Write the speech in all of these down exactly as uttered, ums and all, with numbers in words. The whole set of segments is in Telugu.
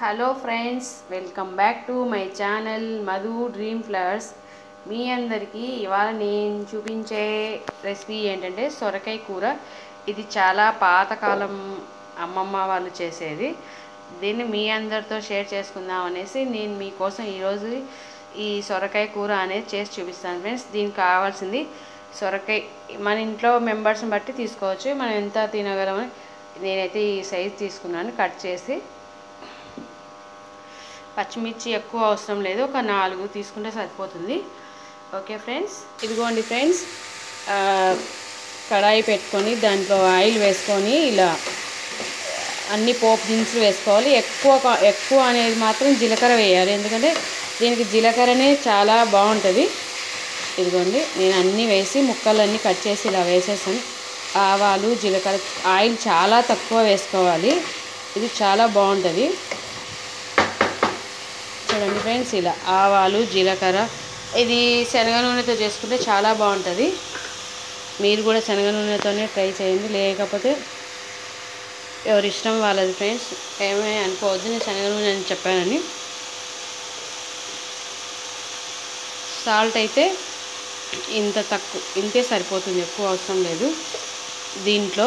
Hello friends, welcome back to my channel Madhu Dream Flowers. మీ అందరికీ ఇవాళ నేను చూపించే రెసిపీ ఏంటంటే సొరకాయ కూర. ఇది చాలా పాతకాలం అమ్మమ్మ వాళ్ళు చేసేది. దీన్ని మీ అందరితో షేర్ చేసుకుందాం అనేసి నేను మీకోసం ఈరోజు ఈ సొరకాయ కూర అనేది చేసి చూపిస్తాను ఫ్రెండ్స్. దీనికి కావాల్సింది సొరకాయ మన ఇంట్లో మెంబర్స్ని బట్టి తీసుకోవచ్చు, మనం ఎంత తినగలమని. నేనైతే ఈ సైజ్ తీసుకున్నాను. కట్ చేసి పచ్చిమిర్చి ఎక్కువ అవసరం లేదు, ఒక నాలుగు తీసుకుంటే సరిపోతుంది. ఓకే ఫ్రెండ్స్, ఇదిగోండి ఫ్రెండ్స్, కడాయి పెట్టుకొని దాంట్లో ఆయిల్ వేసుకొని ఇలా అన్ని పోపు దినుసులు వేసుకోవాలి. ఎక్కువ ఎక్కువ అనేది మాత్రం జీలకర్ర వేయాలి, ఎందుకంటే దీనికి జీలకర్రనే చాలా బాగుంటుంది. ఇదిగోండి, నేను అన్నీ వేసి ముక్కలన్నీ కట్ చేసి ఇలా వేసేసాను. ఆవాలు, జీలకర్ర, ఆయిల్ చాలా తక్కువ వేసుకోవాలి, ఇది చాలా బాగుంటుంది. చూడండి ఫ్రెండ్స్, ఇలా ఆవాలు, జీలకర్ర, ఇది శనగ నూనెతో చేసుకుంటే చాలా బాగుంటుంది. మీరు కూడా శనగ నూనెతోనే ట్రై చేయండి, లేకపోతే ఎవరి ఇష్టం వాళ్ళది ఫ్రెండ్స్. ఏమీ అనుకోవద్దు, నేను శనగ నూనె అని చెప్పానని. సాల్ట్ అయితే ఇంత తక్కువ, ఇంతే సరిపోతుంది, ఎక్కువ అవసరం లేదు. దీంట్లో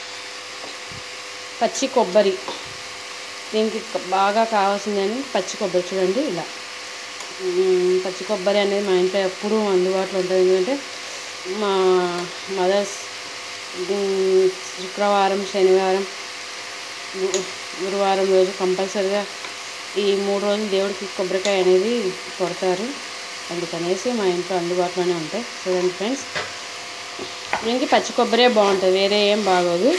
పచ్చి కొబ్బరి, దీనికి బాగా కావాల్సిందని పచ్చి కొబ్బరి. చూడండి, ఇలా పచ్చి కొబ్బరి అనేది మా ఇంట్లో ఎప్పుడూ అందుబాటులో ఉంటుంది, ఎందుకంటే మా మదర్స్ శుక్రవారం, శనివారం, గురువారం రోజు కంపల్సరిగా ఈ మూడు రోజులు దేవుడికి కొబ్బరికాయ అనేది కొడతారు, అందుకనేసి మా ఇంట్లో అందుబాటులోనే ఉంటాయి. చూడండి ఫ్రెండ్స్, దీనికి పచ్చి కొబ్బరే బాగుంటుంది, వేరే ఏం బాగోదు.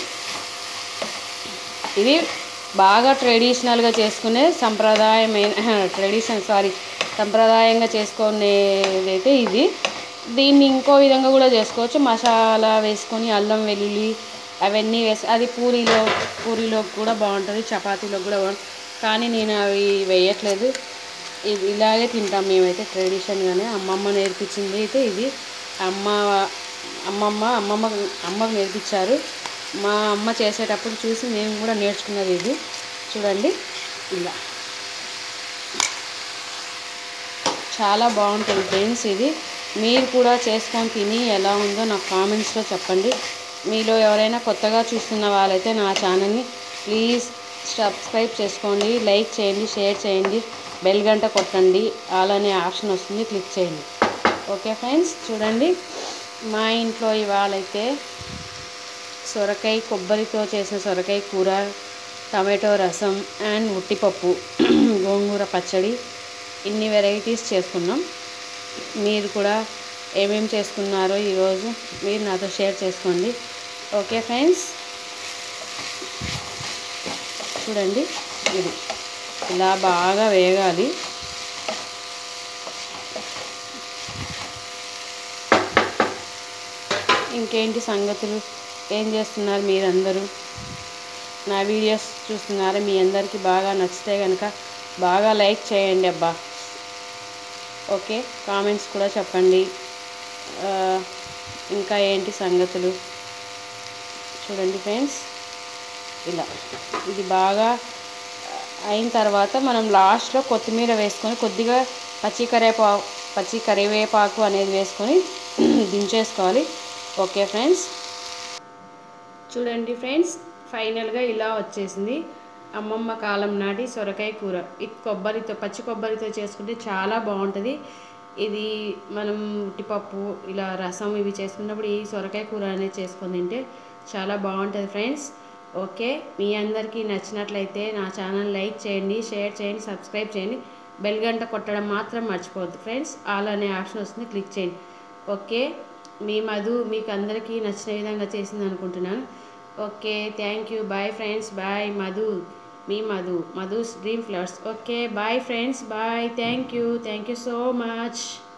ఇది బాగా ట్రెడిషనల్గా చేసుకునే సంప్రదాయమైన ట్రెడిషన్ సారీ సంప్రదాయంగా చేసుకునేదైతే ఇది. దీన్ని ఇంకో విధంగా కూడా చేసుకోవచ్చు, మసాలా వేసుకొని అల్లం వెల్లుల్లి అవన్నీ వేసి, అది పూరీలో పూరీలో కూడా బాగుంటుంది, చపాతీలో కూడా బాగుంటుంది. కానీ నేను అవి వేయట్లేదు, ఇది ఇలాగే తింటాం మేమైతే ట్రెడిషన్గానే. అమ్మమ్మ నేర్పించింది అయితే ఇది. అమ్మ అమ్మమ్మ అమ్మమ్మ అమ్మకు నేర్పించారు. మా అమ్మ చేసేటప్పుడు చూసి నేను కూడా నేర్చుకున్నది ఇది. చూడండి, ఇలా చాలా బాగుంటుంది ఫ్రెండ్స్. ఇది మీరు కూడా చేసుకొని తిని ఎలా ఉందో నాకు కామెంట్స్లో చెప్పండి. మీలో ఎవరైనా కొత్తగా చూస్తున్న వాళ్ళైతే నా ఛానల్ని ప్లీజ్ సబ్స్క్రైబ్ చేసుకోండి, లైక్ చేయండి, షేర్ చేయండి, బెల్ గంట కొట్టండి, ఆల్ అనే ఆప్షన్ వస్తుంది, క్లిక్ చేయండి. ఓకే ఫ్రెండ్స్, చూడండి, మా ఇంట్లో ఇవాళైతే సొరకాయ కొబ్బరితో చేసిన సొరకాయ కూర, టమాటో రసం అండ్ ఉట్టిపప్పు, గోంగూర పచ్చడి, ఇన్ని వెరైటీస్ చేసుకున్నాం. మీరు కూడా ఏమేమి చేసుకున్నారో ఈరోజు మీరు నాతో షేర్ చేసుకోండి. ఓకే ఫ్రెండ్స్, చూడండి, ఇది ఇలా బాగా వేగాలి. ఇంకేంటి సంగతులు, ఏం చేస్తున్నారు మీరందరూ? నా వీడియోస్ చూస్తున్నారా? మీ అందరికీ బాగా నచ్చితే కనుక బాగా లైక్ చేయండి అబ్బా. ఓకే, కామెంట్స్ కూడా చెప్పండి. ఇంకా ఏంటి సంగతులు? చూడండి ఫ్రెండ్స్, ఇలా ఇది బాగా అయిన తర్వాత మనం లాస్ట్లో కొత్తిమీర వేసుకొని కొద్దిగా పచ్చి కరివేపాకు పచ్చి కరివేపాకు అనేది వేసుకొని దించేసుకోవాలి. ఓకే ఫ్రెండ్స్, చూడండి ఫ్రెండ్స్, ఫైనల్గా ఇలా వచ్చేసింది అమ్మమ్మ కాలం నాటి సొరకాయ కూర. ఇది కొబ్బరితో పచ్చి కొబ్బరితో చేసుకుంటే చాలా బాగుంటుంది. ఇది మనం ఉట్టిపప్పు ఇలా రసం ఇవి చేసుకున్నప్పుడు ఈ సొరకాయ కూర అనేది చేసుకొని తింటే చాలా బాగుంటుంది ఫ్రెండ్స్. ఓకే, మీ అందరికీ నచ్చినట్లయితే నా ఛానల్ లైక్ చేయండి, షేర్ చేయండి, సబ్స్క్రైబ్ చేయండి, బెల్ గంట కొట్టడం మాత్రం మర్చిపోవద్దు ఫ్రెండ్స్. ఆల్ అనే ఆప్షన్ వస్తుంది, క్లిక్ చేయండి. ఓకే, మీ మధు మీకు అందరికీ నచ్చిన విధంగా చేసింది అనుకుంటున్నాను. Okay, thank you, bye friends, bye. Madhu, మీ Madhu, Madhu's Dream Flowers. Okay, bye friends, bye. Thank you, thank you so much.